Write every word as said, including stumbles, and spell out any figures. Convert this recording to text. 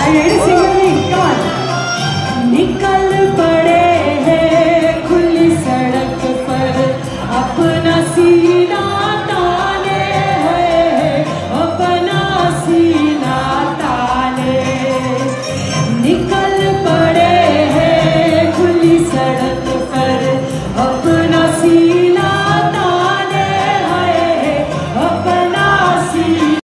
निकल पड़े हैं खुली सड़क पर अपना सी